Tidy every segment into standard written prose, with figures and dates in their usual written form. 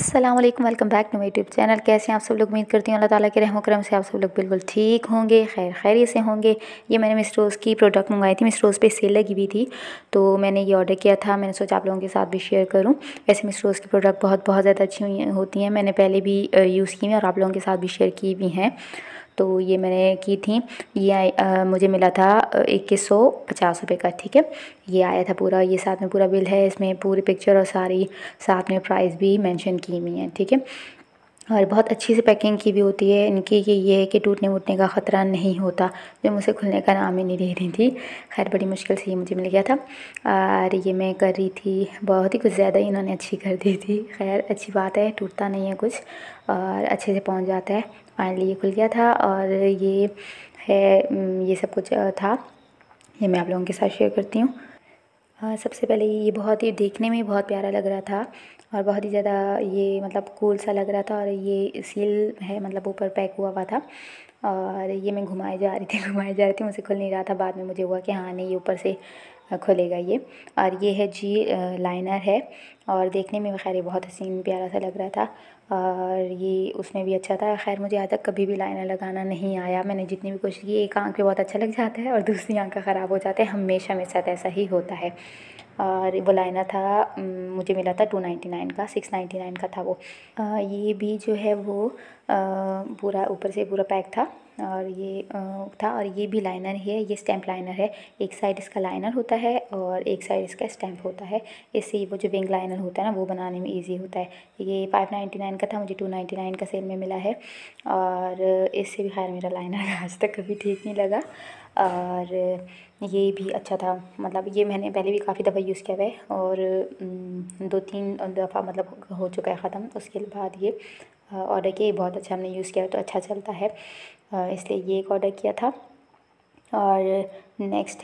अस्सलाम वालेकुम, welcome back to my YouTube channel. कैसे हैं आप सब लोग? उम्मीद करती हूँ अल्लाह ताला के रहम करम से आप सब लोग बिल्कुल ठीक होंगे, खैरियत से होंगे। ये मैंने मिस रोज़ की प्रोडक्ट मंगवाई थी, मिस रोज़ पे सेल लगी हुई थी तो मैंने ये ऑर्डर किया था। मैंने सोचा आप लोगों के साथ भी शेयर करूँ। वैसे मिस रोज़ की प्रोडक्ट बहुत ज़्यादा अच्छी होती हैं, मैंने पहले भी यूज़ की हैं और आप लोगों के साथ भी शेयर की भी हैं। तो ये मैंने की थी। ये मुझे मिला था 2150 रुपये का, ठीक है। ये आया था पूरा, ये साथ में पूरा बिल है, इसमें पूरी पिक्चर और सारी साथ में प्राइस भी मेंशन की हुई हैं, ठीक है। और बहुत अच्छी सी पैकिंग की भी होती है इनकी, कि ये है कि टूटने वूटने का ख़तरा नहीं होता, जो मुझसे खुलने का नाम ही नहीं ले रही थी। खैर बड़ी मुश्किल से ये मुझे मिल गया था और ये मैं कर रही थी, बहुत ही कुछ ज़्यादा ही इन्होंने अच्छी कर दी थी। खैर अच्छी बात है, टूटता नहीं है कुछ और अच्छे से पहुंच जाता है। फाइनली ये खुल गया था और ये है, ये सब कुछ था, ये मैं आप लोगों के साथ शेयर करती हूँ। सबसे पहले ये बहुत ही देखने में बहुत प्यारा लग रहा था और बहुत ही ज़्यादा ये मतलब कूल सा लग रहा था और ये सील है, मतलब ऊपर पैक हुआ था और ये मैं घुमाए जा रही थी घुमाए जा रही थी, मुझसे खुल नहीं रहा था। बाद में मुझे हुआ कि हाँ नहीं, ये ऊपर से खुलेगा ये। और ये है जी लाइनर है और देखने में खैर बहुत हसीन प्यारा सा लग रहा था और ये उसमें भी अच्छा था। खैर मुझे आज तक कभी भी लाइनर लगाना नहीं आया, मैंने जितनी भी कोशिश की, एक आंख पे बहुत अच्छा लग जाता है और दूसरी आंख का ख़राब हो जाता है, हमेशा मेरे साथ ऐसा ही होता है। और वो लाइनर था, मुझे मिला था 299 का, 699 का था वो। ये भी जो है वो पूरा ऊपर से पूरा पैक था और ये था। और ये भी लाइनर ही है, ये स्टैम्प लाइनर है। एक साइड इसका लाइनर होता है और एक साइड इसका स्टैम्प होता है। इससे वो जो विंग लाइनर होता है ना, वो बनाने में इजी होता है। ये 599 का था, मुझे 299 का सेल में मिला है और इससे भी खैर मेरा लाइनर आज तक कभी ठीक नहीं लगा। और ये भी अच्छा था, मतलब ये मैंने पहले भी काफ़ी दफ़ा यूज़ किया हुआ है और 2-3 दफ़ा मतलब हो चुका है ख़त्म। उसके बाद ये ऑर्डर किया, बहुत अच्छा हमने यूज़ किया तो अच्छा चलता है, इसलिए ये एक ऑर्डर किया था। और नेक्स्ट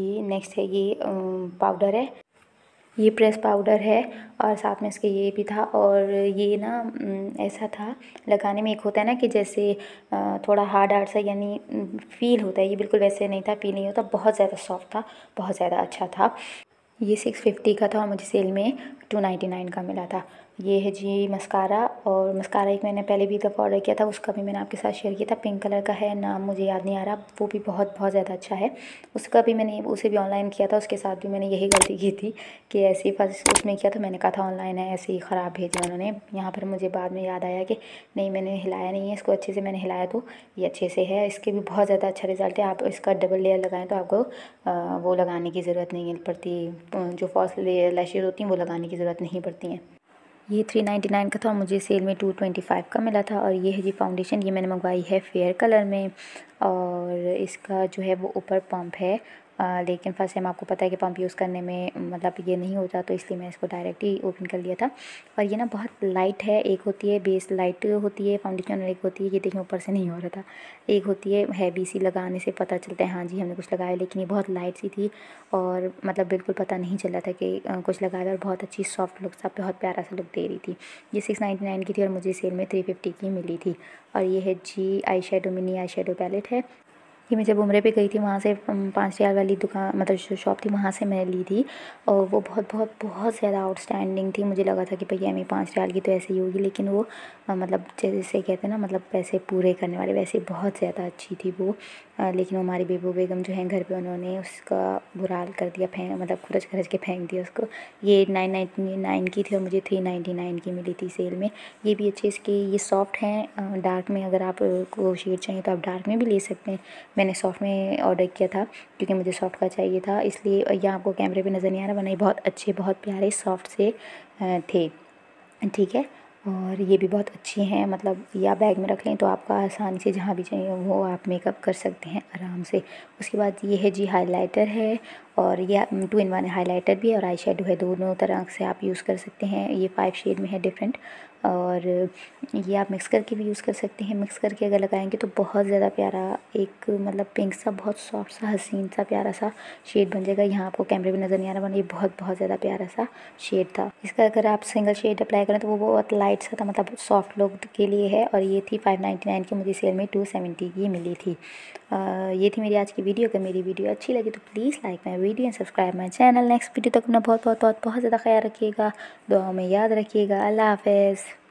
है ये पाउडर है, ये प्रेस पाउडर है और साथ में इसके ये भी था। और ये ना ऐसा था, लगाने में एक होता है ना कि जैसे थोड़ा हार्ड सा, यानी फील होता है, ये बिल्कुल वैसे नहीं था, फील नहीं होता, बहुत ज़्यादा सॉफ्ट था, बहुत ज़्यादा अच्छा था। ये 650 का था और मुझे सेल में 299 का मिला था। ये है जी मस्कारा, और मस्कारा एक मैंने पहले भी दफ़ा ऑर्डर किया था, उसका भी मैंने आपके साथ शेयर किया था। पिंक कलर का है, नाम मुझे याद नहीं आ रहा, वो भी बहुत ज़्यादा अच्छा है। उसका भी मैंने उसे भी ऑनलाइन किया था, उसके साथ भी मैंने यही गलती की थी कि ऐसे ही फर्स्ट उसमें किया था, मैंने कहा था ऑनलाइन है, ऐसे ही ख़राब भेजा उन्होंने। यहाँ पर मुझे बाद में याद आया कि नहीं, मैंने हिलाया नहीं है इसको अच्छे से, मैंने हिलाया तो ये अच्छे से है। इसके भी बहुत ज़्यादा अच्छा रिज़ल्ट है। आप इसका डबल लेयर लगाएं तो आपको वो लगाने की ज़रूरत नहीं पड़ती, जो फॉल्स लैशेज़ होती हैं वो लगाने की ज़रूरत नहीं पड़ती हैं। ये 399 का था, मुझे सेल में 225 का मिला था। और ये है जी फाउंडेशन, ये मैंने मंगवाई है फेयर कलर में और इसका जो है वो ऊपर पंप है, लेकिन फर्स्ट टाइम आपको पता है कि पंप यूज़ करने में मतलब ये नहीं होता, तो इसलिए मैं इसको डायरेक्ट ही ओपन कर लिया था। और ये ना बहुत लाइट है, एक होती है बेस लाइट होती है फाउंडेशन और एक होती है, ये देखिए ऊपर से नहीं हो रहा था, एक होती है हैवी सी, लगाने से पता चलता है हाँ जी हमने कुछ लगाया, लेकिन ये बहुत लाइट सी थी और मतलब बिल्कुल पता नहीं चल रहा था कि कुछ लगाया। और बहुत अच्छी सॉफ्ट लुक सा, बहुत प्यारा सा लुक दे रही थी। ये 699 की थी और मुझे सेल में 350 की मिली थी। और ये है जी eye shadow, mini eye shadow palette है। ये मैं जब उम्रे पे गई थी, वहाँ से 5 रियाल वाली दुकान, मतलब जो शॉप थी, वहाँ से मैंने ली थी और वो बहुत ज़्यादा आउटस्टैंडिंग थी। मुझे लगा था कि भैया मैं 5 रियाल की तो ऐसे ही होगी, लेकिन वो मतलब जैसे कहते हैं ना, मतलब पैसे पूरे करने वाले, वैसे बहुत ज़्यादा अच्छी थी वो। लेकिन हमारी बेबू बेगम जो है घर पे, उन्होंने उसका बुरा हाल कर दिया, मतलब खुरच के फेंक दिया उसको। ये 999 की थी और मुझे 399 की मिली थी सेल में। ये भी अच्छे, इसके ये सॉफ्ट हैं, डार्क में अगर आप को शेड चाहिए तो आप डार्क में भी ले सकते हैं। मैंने सॉफ्ट में ऑर्डर किया था क्योंकि मुझे सॉफ्ट का चाहिए था, इसलिए यहाँ आपको कैमरे पे नज़र नहीं आ रहा, वरना ये बहुत अच्छे, बहुत प्यारे सॉफ्ट से थे, ठीक है। और ये भी बहुत अच्छी हैं, मतलब या बैग में रख लें तो आपका आसानी से जहाँ भी चाहिए वो आप मेकअप कर सकते हैं आराम से। उसके बाद ये है जी हाइलाइटर है, और ये 2-in-1 हाइलाइटर भी है और आई शेडो है, दोनों तरह से आप यूज़ कर सकते हैं। ये 5 शेड में है डिफरेंट, और ये आप मिक्स करके भी यूज़ कर सकते हैं। मिक्स करके अगर लगाएंगे तो बहुत ज़्यादा प्यारा एक मतलब पिंक सा, बहुत सॉफ्ट सा, हसीन सा, प्यारा सा शेड बन जाएगा। यहाँ आपको कैमरे में नज़र नहीं आ रहा, वरना ये बहुत ज़्यादा प्यारा सा शेड था। इसका अगर आप सिंगल शेड अप्लाई करें तो वो बहुत लाइट सा था, मतलब सॉफ्ट लुक के लिए है। और ये थी 599 की, मुझे सेल में 270 की मिली थी। ये थी मेरी आज की वीडियो। अगर मेरी वीडियो अच्छी लगी तो please like my video and subscribe my channel. Next video तक अपना बहुत ज़्यादा ख्याल रखिएगा, दुआओं में याद रखिएगा। अल्लाह हाफ़िज़।